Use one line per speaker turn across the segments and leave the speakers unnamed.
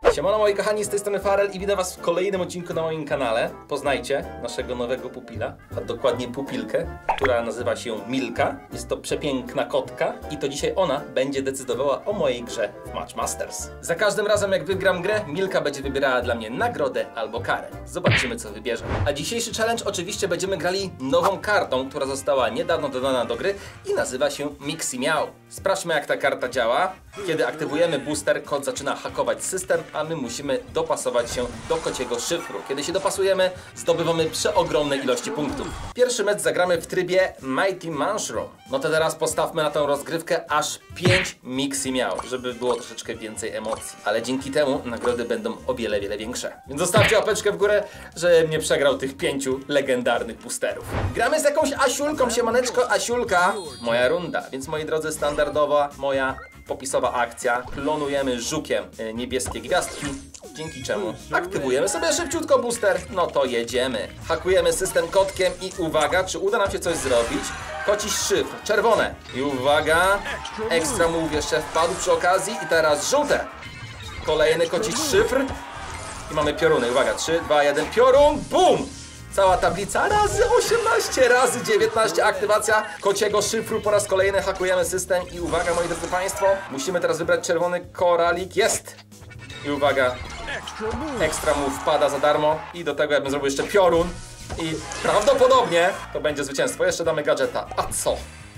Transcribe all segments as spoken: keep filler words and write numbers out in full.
Siemano moi kochani, z tej strony Farel i witam was w kolejnym odcinku na moim kanale. Poznajcie naszego nowego pupila, a dokładnie pupilkę, która nazywa się Milka. Jest to przepiękna kotka i to dzisiaj ona będzie decydowała o mojej grze w Match Masters. Za każdym razem jak wygram grę, Milka będzie wybierała dla mnie nagrodę albo karę. Zobaczymy co wybierze. A dzisiejszy challenge oczywiście będziemy grali nową kartą, która została niedawno dodana do gry i nazywa się Mixi Miau. Sprawdźmy jak ta karta działa. Kiedy aktywujemy booster, kot zaczyna hakować system, a my musimy dopasować się do kociego szyfru. Kiedy się dopasujemy, zdobywamy przeogromne ilości punktów. Pierwszy mecz zagramy w trybie Mighty Mushroom. No to teraz postawmy na tą rozgrywkę aż pięć Mixi Miau, żeby było troszeczkę więcej emocji. Ale dzięki temu nagrody będą o wiele, wiele większe. Więc zostawcie łapeczkę w górę, żebym nie przegrał tych pięciu legendarnych boosterów. Gramy z jakąś Asiulką, siemaneczko Asiulka. Moja runda, więc moi drodzy, standardowa moja popisowa akcja. Klonujemy żukiem niebieskie gwiazdki, dzięki czemu aktywujemy sobie szybciutko booster. No to jedziemy. Hakujemy system kotkiem i uwaga, czy uda nam się coś zrobić? Kociś szyfr, czerwone. I uwaga, ekstra move jeszcze wpadł przy okazji i teraz żółte. Kolejny kociś szyfr i mamy pioruny. Uwaga, trzy, dwa, jeden, piorun, bum! Cała tablica razy osiemnaście, razy dziewiętnaście. Aktywacja kociego szyfru. Po raz kolejny hakujemy system. I uwaga moi drodzy państwo, musimy teraz wybrać czerwony koralik. Jest! I uwaga, ekstra move wpada za darmo. I do tego ja bym zrobił jeszcze piorun. I prawdopodobnie to będzie zwycięstwo. Jeszcze damy gadżeta. A co?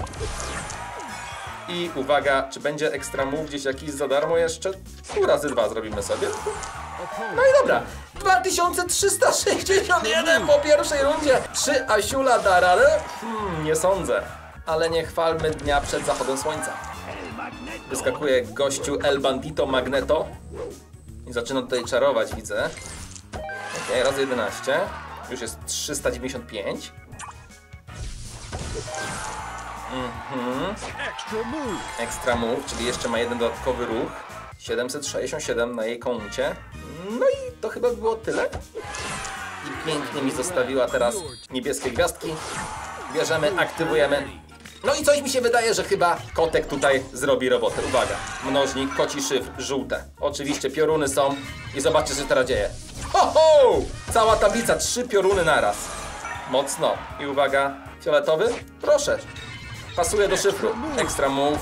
I uwaga, czy będzie ekstra move gdzieś jakiś za darmo jeszcze? Tu razy dwa zrobimy sobie. No i dobra, dwa tysiące trzysta sześćdziesiąt jeden po pierwszej rundzie. Czy Asiula da radę? Hmm, nie sądzę. Ale nie chwalmy dnia przed zachodem słońca. Wyskakuje gościu El Bandito Magneto. I zaczyna tutaj czarować, widzę. Ok, razy jedenaście. Już jest trzysta dziewięćdziesiąt pięć. Mhm. Extra move, czyli jeszcze ma jeden dodatkowy ruch. siedemset sześćdziesiąt siedem na jej koncie. No i to chyba było tyle. I pięknie mi zostawiła teraz niebieskie gwiazdki. Bierzemy, aktywujemy. No i coś mi się wydaje, że chyba kotek tutaj zrobi robotę. Uwaga, mnożnik, koci szyfr, żółte. Oczywiście pioruny są i zobaczcie, co się teraz dzieje. Ho, ho! Cała tablica, trzy pioruny naraz. Mocno. I uwaga, fioletowy? Proszę. Pasuje do szyfru. Extra move.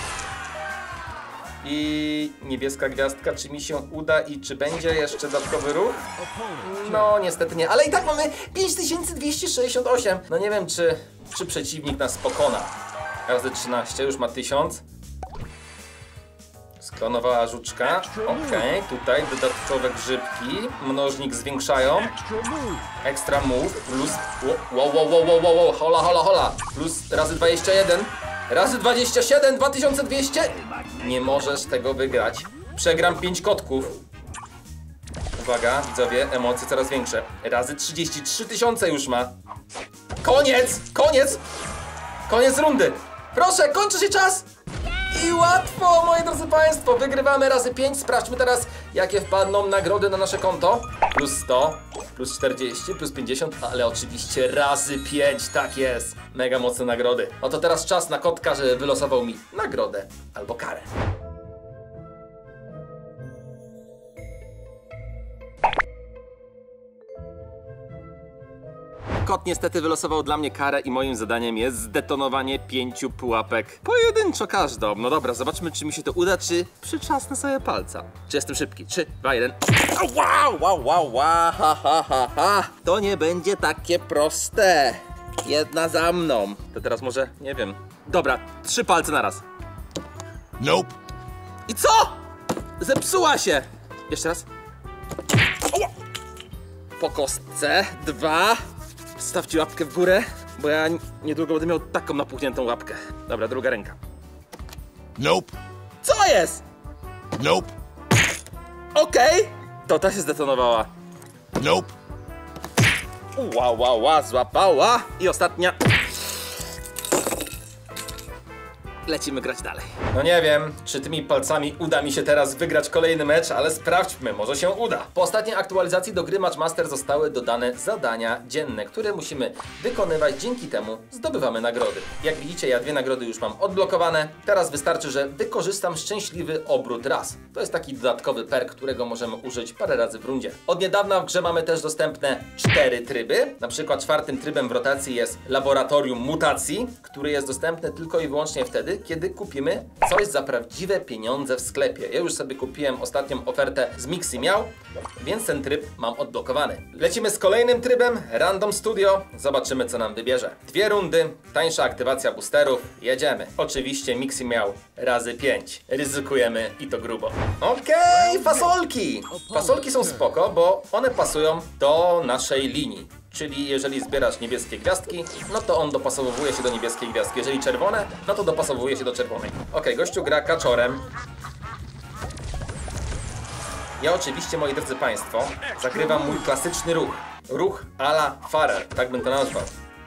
I niebieska gwiazdka, czy mi się uda i czy będzie jeszcze dodatkowy ruch? No niestety nie, ale i tak mamy pięć tysięcy dwieście sześćdziesiąt osiem. No nie wiem, czy, czy przeciwnik nas pokona. Razy trzynaście, już ma tysiąc. Sklonowała żuczka. Okej, okay, tutaj dodatkowe grzybki. Mnożnik zwiększają. Extra move. Plus... Wow, wow, wow, wow, wow, wow. Hola, hola, hola. Plus razy dwadzieścia jeden. Razy dwadzieścia siedem, dwa tysiące dwieście. Nie możesz tego wygrać. Przegram pięć kotków. Uwaga, widzowie, emocje coraz większe. Razy trzydzieści trzy tysiące już ma. Koniec, koniec. Koniec rundy. Proszę, kończy się czas. I łatwo, moi drodzy państwo, wygrywamy razy pięć. Sprawdźmy teraz, jakie wpadną nagrody na nasze konto. Plus sto, plus czterdzieści, plus pięćdziesiąt, ale oczywiście razy pięć, tak jest. Mega mocne nagrody. No to teraz czas na kotka, żeby wylosował mi nagrodę albo karę. Kot niestety wylosował dla mnie karę i moim zadaniem jest zdetonowanie pięciu pułapek. Pojedynczo każdą. No dobra, zobaczmy czy mi się to uda, czy przyczasnę sobie palca. Czy jestem szybki? trzy, dwa, jeden. Wow, wow, wow, wow, ha, ha, ha, ha. To nie będzie takie proste. Jedna za mną. To teraz może, nie wiem. Dobra, trzy palce naraz.
Nope.
I co? Zepsuła się. Jeszcze raz. Po kostce. Dwa. Stawcie łapkę w górę, bo ja niedługo będę miał taką napuchniętą łapkę. Dobra, druga ręka.
Nope.
Co jest?
Nope.
Okej. Okay. To ta się zdetonowała.
Nope.
Ła, ła, ła, złapała. I ostatnia. lecimy grać dalej. No nie wiem, czy tymi palcami uda mi się teraz wygrać kolejny mecz, ale sprawdźmy, może się uda. Po ostatniej aktualizacji do gry Matchmaster zostały dodane zadania dzienne, które musimy wykonywać, dzięki temu zdobywamy nagrody. Jak widzicie, ja dwie nagrody już mam odblokowane. Teraz wystarczy, że wykorzystam szczęśliwy obrót raz. To jest taki dodatkowy perk, którego możemy użyć parę razy w rundzie. Od niedawna w grze mamy też dostępne cztery tryby. Na przykład czwartym trybem w rotacji jest laboratorium mutacji, który jest dostępny tylko i wyłącznie wtedy, kiedy kupimy coś za prawdziwe pieniądze w sklepie. Ja już sobie kupiłem ostatnią ofertę z Mixi Miał, więc ten tryb mam odblokowany. Lecimy z kolejnym trybem, Random Studio. Zobaczymy, co nam wybierze. Dwie rundy, tańsza aktywacja boosterów. Jedziemy. Oczywiście Mixi Miał razy pięć. Ryzykujemy i to grubo. Okej, okay, fasolki! Fasolki są spoko, bo one pasują do naszej linii. Czyli jeżeli zbierasz niebieskie gwiazdki, no to on dopasowuje się do niebieskiej gwiazdki. Jeżeli czerwone, no to dopasowuje się do czerwonej. Ok, gościu gra kaczorem. Ja oczywiście, moi drodzy Państwo, zagrywam mój klasyczny ruch. Ruch a la Farel, tak bym to nazwał.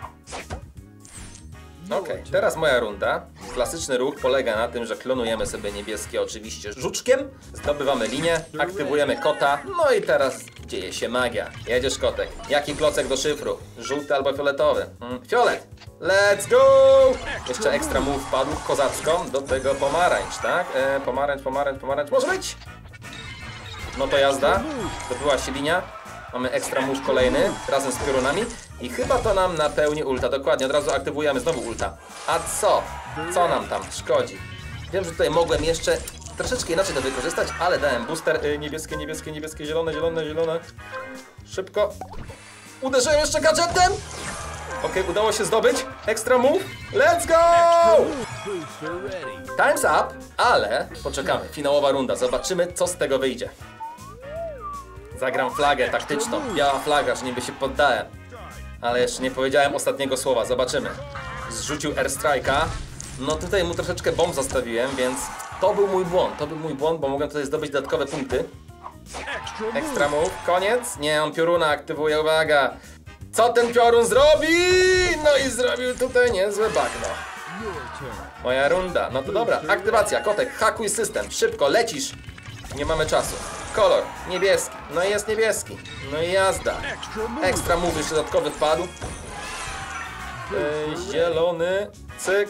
Ok, teraz moja runda. Klasyczny ruch polega na tym, że klonujemy sobie niebieskie oczywiście żuczkiem, zdobywamy linię, aktywujemy kota, no i teraz dzieje się magia. Jedziesz, kotek. Jaki klocek do szyfru? Żółty albo fioletowy? Hmm, fiolet! Let's go! Jeszcze ekstra move padł kozacko, do tego pomarańcz, tak? E, pomarańcz, pomarańcz, pomarańcz, może być? No to jazda, zdobyła się linia. Mamy ekstra move kolejny, razem z piorunami. I chyba to nam napełni ulta. Dokładnie, od razu aktywujemy znowu ulta. A co? Co nam tam szkodzi? Wiem, że tutaj mogłem jeszcze troszeczkę inaczej to wykorzystać, ale dałem booster. Yy, niebieskie, niebieskie, niebieskie, zielone, zielone, zielone. Szybko. Uderzyłem jeszcze gadżetem! Okej, okay, udało się zdobyć. Ekstra move. Let's go! Time's up, ale poczekamy. Finałowa runda. Zobaczymy, co z tego wyjdzie. Zagram flagę taktyczną. Biała flaga, że niby się poddałem. Ale jeszcze nie powiedziałem ostatniego słowa. Zobaczymy. Zrzucił airstrike'a. No tutaj mu troszeczkę bomb zostawiłem, więc to był mój błąd. To był mój błąd, bo mogłem tutaj zdobyć dodatkowe punkty. Extra move. Koniec? Nie, on pioruna aktywuje. Uwaga. Co ten piorun zrobi? No i zrobił tutaj niezłe bagno. Moja runda. No to dobra. Aktywacja. Kotek, hakuj system. Szybko, lecisz. Nie mamy czasu. Kolor, niebieski. No i jest niebieski. No i jazda. Ekstra move jeszcze dodatkowy wpadł. Yy, zielony. Cyk.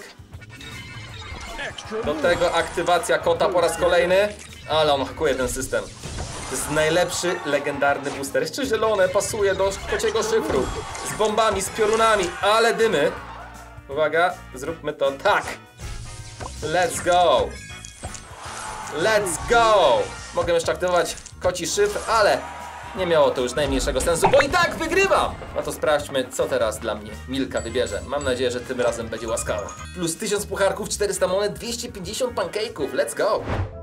Do tego aktywacja kota po raz kolejny. Ale on hakuje ten system. To jest najlepszy, legendarny booster. Jeszcze zielone pasuje do kociego szyfru. Z bombami, z piorunami, ale dymy. Uwaga, zróbmy to tak. Let's go. Let's go. Mogę jeszcze aktywować koci szyfr, ale nie miało to już najmniejszego sensu, bo i tak wygrywam! No to sprawdźmy, co teraz dla mnie Milka wybierze. Mam nadzieję, że tym razem będzie łaskawa. Plus tysiąc pucharków, czterysta monet, dwieście pięćdziesiąt pancake'ów. Let's go!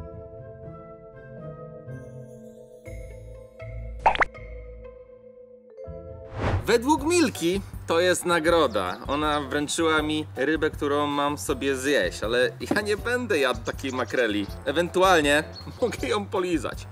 Według Milki to jest nagroda. Ona wręczyła mi rybę, którą mam sobie zjeść, ale ja nie będę jadł takiej makreli. Ewentualnie mogę ją polizać.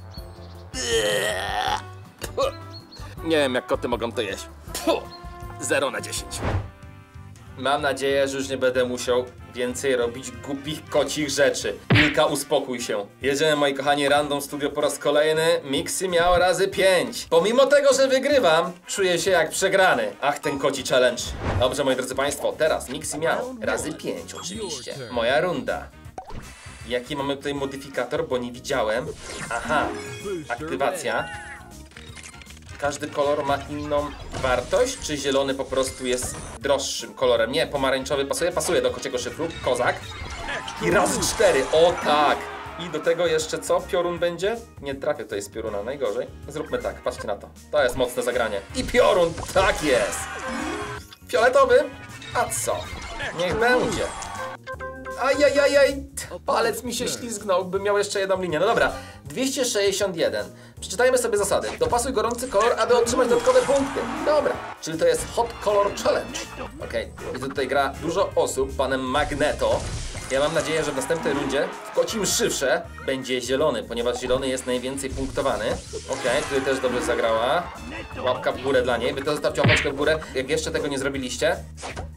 Nie wiem, jak koty mogą to jeść. zero na dziesięć. Mam nadzieję, że już nie będę musiał więcej robić głupich kocich rzeczy. Milka, uspokój się. Jedziemy, moi kochani, Random Studio po raz kolejny. Mixi miał razy pięć. Pomimo tego, że wygrywam, czuję się jak przegrany. Ach, ten koci challenge. Dobrze, moi drodzy państwo, teraz Mixi miał razy pięć oczywiście. Moja runda. Jaki mamy tutaj modyfikator, bo nie widziałem. Aha, aktywacja. Każdy kolor ma inną wartość, czy zielony po prostu jest droższym kolorem? Nie, pomarańczowy pasuje, pasuje do kociego szyfru, kozak. I razy cztery, o tak! I do tego jeszcze co? Piorun będzie? Nie trafię tutaj z pioruna, najgorzej. Zróbmy tak, patrzcie na to. To jest mocne zagranie. I piorun, tak jest! Fioletowy? A co? Niech będzie. Ajajajaj, palec mi się ślizgnął, bym miał jeszcze jedną linię. No dobra, dwieście sześćdziesiąt jeden. Przeczytajmy sobie zasady. Dopasuj gorący kolor, aby otrzymać dodatkowe punkty. Dobra, czyli to jest Hot Color Challenge. Okej, okay. Tutaj gra dużo osób, panem Magneto. Ja mam nadzieję, że w następnej rundzie w kocim szyfrze będzie zielony, ponieważ zielony jest najwięcej punktowany. Okej, okay, tutaj też dobrze zagrała. Łapka w górę dla niej. Wy to zostawcie łapeczkę w górę, jak jeszcze tego nie zrobiliście.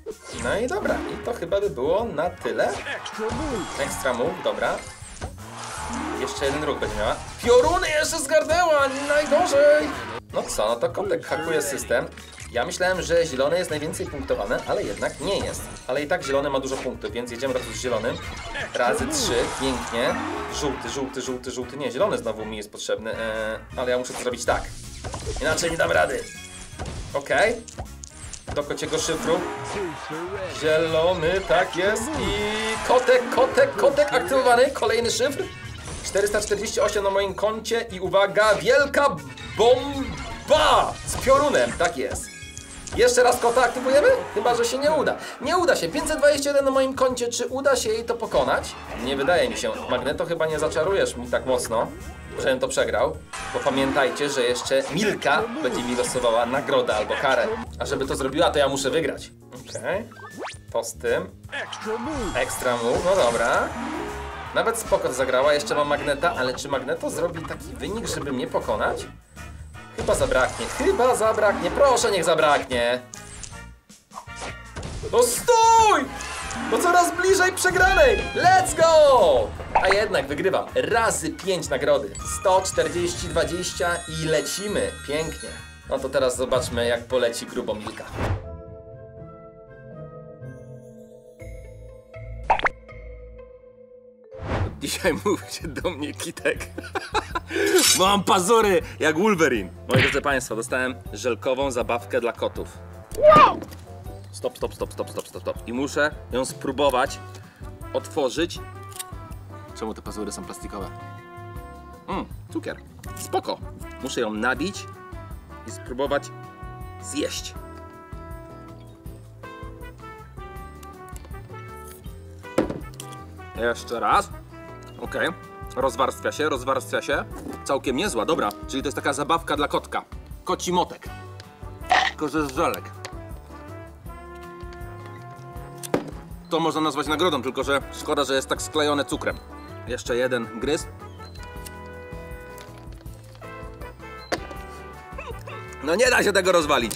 No i dobra, i to chyba by było na tyle. Extra move, dobra. Jeszcze jeden ruch będzie miała. Pioruny jeszcze zgarnęła, najgorzej! No co, no to kotek hakuje system. Ja myślałem, że zielony jest najwięcej punktowany, ale jednak nie jest. Ale i tak zielony ma dużo punktów, więc jedziemy razu z zielonym. Razy trzy, pięknie. Żółty, żółty, żółty, żółty. Nie, zielony znowu mi jest potrzebny, eee, ale ja muszę to zrobić tak. Inaczej nie dam rady. Okej. Okay. Do kociego szyfru. Zielony, tak jest. I kotek, kotek, kotek aktywowany. Kolejny szyfr. czterysta czterdzieści osiem na moim koncie i uwaga, wielka bomba z piorunem, tak jest. Jeszcze raz kota aktywujemy? Chyba, że się nie uda. Nie uda się. pięćset dwadzieścia jeden na moim koncie. Czy uda się jej to pokonać? Nie wydaje mi się. Magneto, chyba nie zaczarujesz mi tak mocno, żebym to przegrał. Bo pamiętajcie, że jeszcze Milka będzie mi losowała nagrodę albo karę. A żeby to zrobiła, to ja muszę wygrać. Okej. Okay. To z tym. Extra move. No dobra. Nawet spoko to zagrała. Jeszcze mam Magneta, ale czy Magneto zrobi taki wynik, żeby mnie pokonać? Chyba zabraknie, chyba zabraknie, proszę niech zabraknie. No stój! No coraz bliżej przegranej, let's go! A jednak wygrywam, razy pięć nagrody, sto czterdzieści, dwadzieścia i lecimy, pięknie. No to teraz zobaczmy, jak poleci grubo Milka. Dzisiaj mówicie do mnie Kitek. Mam pazury jak Wolverine. Moi drodzy Państwo, dostałem żelkową zabawkę dla kotów. Stop, stop, stop, stop, stop, stop, stop. I muszę ją spróbować otworzyć. Czemu te pazury są plastikowe? Mmm, cukier. Spoko. Muszę ją nabić i spróbować zjeść. Jeszcze raz. Okej, okay. Rozwarstwia się, rozwarstwia się. Całkiem niezła, dobra. Czyli to jest taka zabawka dla kotka. Koci motek. Tylko, że z żelek. To można nazwać nagrodą, tylko że szkoda, że jest tak sklejone cukrem. Jeszcze jeden gryz. No nie da się tego rozwalić.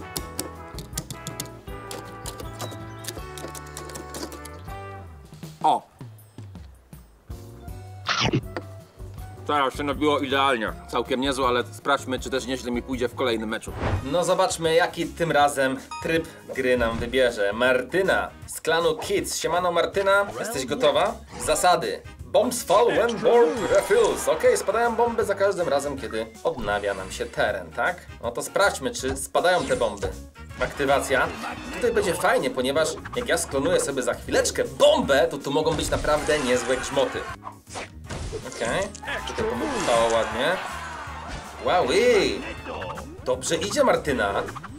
O! Teraz się nabiło idealnie. Całkiem niezłe, ale sprawdźmy, czy też nieźle mi pójdzie w kolejnym meczu. No zobaczmy, jaki tym razem tryb gry nam wybierze. Martyna z klanu Kids. Siemano Martyna, jesteś gotowa? Zasady. Bombs fall when board refills. Ok, spadają bomby za każdym razem, kiedy odnawia nam się teren, tak? No to sprawdźmy, czy spadają te bomby. Aktywacja. Tutaj będzie fajnie, ponieważ jak ja sklonuję sobie za chwileczkę bombę, to tu mogą być naprawdę niezłe grzmoty. Okej, okay. Tutaj pomogło ładnie. Wow, ej. Dobrze idzie Martyna.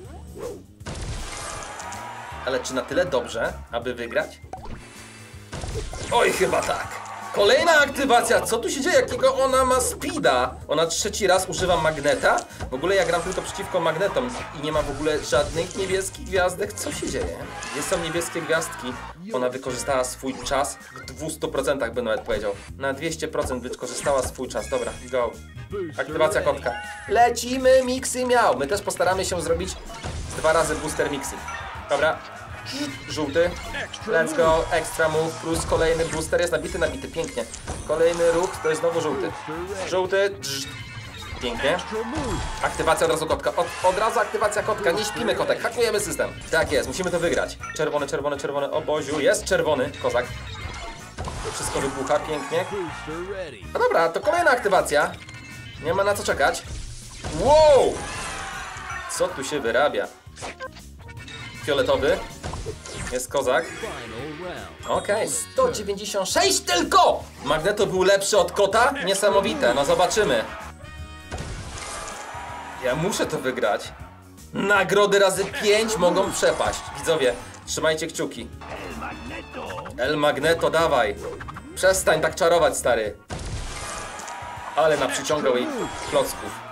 Ale czy na tyle dobrze, aby wygrać? Oj, chyba tak. Kolejna aktywacja, co tu się dzieje? Jakiego ona ma speeda? Ona trzeci raz używa magneta? W ogóle ja gram tylko przeciwko magnetom i nie ma w ogóle żadnych niebieskich gwiazdek. Co się dzieje? Gdzie są niebieskie gwiazdki? Ona wykorzystała swój czas w dwustu procentach, bym nawet powiedział. Na dwieście procent wykorzystała swój czas. Dobra, go. Aktywacja kotka. Lecimy, Mixy miał. My też postaramy się zrobić dwa razy booster Mixy. Dobra. Żółty. Let's go. Extra move plus kolejny booster. Jest nabity, nabity. Pięknie. Kolejny ruch, to jest znowu żółty. Żółty. Drz. Pięknie. Aktywacja od razu kotka. Od, od razu aktywacja kotka. Nie śpimy kotek. Hakujemy system. Tak jest. Musimy to wygrać. Czerwony, czerwony, czerwony. O Boziu. Jest czerwony. Kozak. Wszystko wybucha. Pięknie. No dobra, to kolejna aktywacja. Nie ma na co czekać. Wow! Co tu się wyrabia? Fioletowy. Jest kozak. Okej, okay, sto dziewięćdziesiąt sześć tylko! Magneto był lepszy od kota? Niesamowite, no zobaczymy. Ja muszę to wygrać. Nagrody razy pięć mogą przepaść. Widzowie, trzymajcie kciuki. El Magneto, dawaj. Przestań tak czarować, stary. Ale naprzyciągał jej klocków.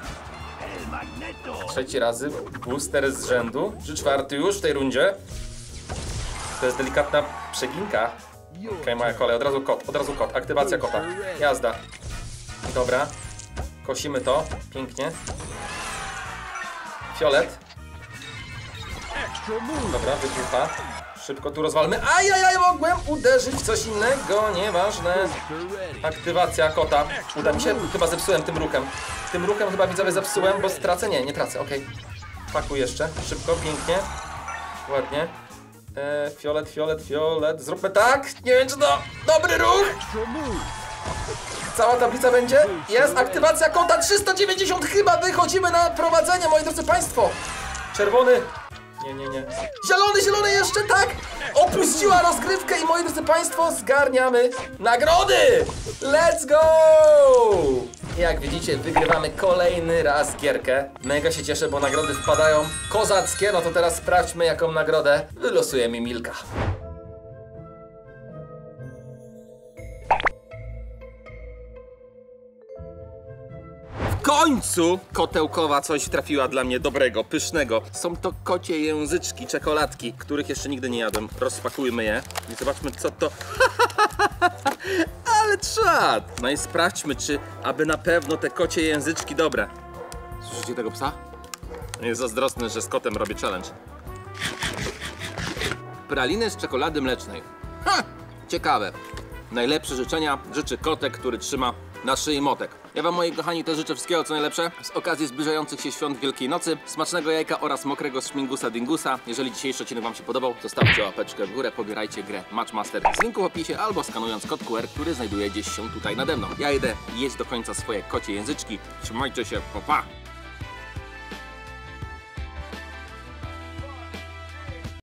Trzeci razy booster z rzędu. Czy czwarty już w tej rundzie? To jest delikatna przeginka. Okej, okay, moja kolej. Od razu kot, od razu kot. Aktywacja kota. Jazda. Dobra. Kosimy to. Pięknie. Fiolet. Dobra, wybucha. Szybko tu rozwalmy. Ajajaj, mogłem uderzyć w coś innego, nieważne. Aktywacja kota. Uda mi się, chyba zepsułem tym ruchem. Tym ruchem chyba widzowie zepsułem, bo stracę, nie, nie tracę, okej. Okay. Pakuj jeszcze, szybko, pięknie. Ładnie. Eee, fiolet, fiolet, fiolet. Zróbmy tak, nie wiem czy to dobry ruch. Cała tablica będzie. Jest aktywacja kota trzysta dziewięćdziesiąt. Chyba wychodzimy na prowadzenie, moi drodzy państwo. Czerwony. Nie, nie, nie. Zielony, zielony jeszcze, tak. Opuściła rozgrywkę i moi drodzy państwo, zgarniamy nagrody. Let's go. Jak widzicie, wygrywamy kolejny raz gierkę. Mega się cieszę, bo nagrody wpadają kozackie. No to teraz sprawdźmy, jaką nagrodę wylosuje mi Milka. W końcu kotełkowa coś trafiła dla mnie dobrego, pysznego. Są to kocie języczki, czekoladki, których jeszcze nigdy nie jadłem. Rozpakujmy je i zobaczmy, co to... Ale czad! No i sprawdźmy, czy aby na pewno te kocie języczki dobre. Słyszycie tego psa? Jest zazdrosny, że z kotem robię challenge. Praliny z czekolady mlecznej. Ha! Ciekawe. Najlepsze życzenia życzy kotek, który trzyma na szyi motek. Ja wam, moi kochani, też życzę wszystkiego co najlepsze z okazji zbliżających się świąt Wielkiej Nocy, smacznego jajka oraz mokrego śmigusa dingusa. Jeżeli dzisiejszy odcinek wam się podobał, zostawcie łapeczkę w górę, pobierajcie grę Matchmaster z linku w opisie albo skanując kod Q R, który znajduje gdzieś się tutaj nade mną. Ja idę jeść do końca swoje kocie języczki. Trzymajcie się, pa pa!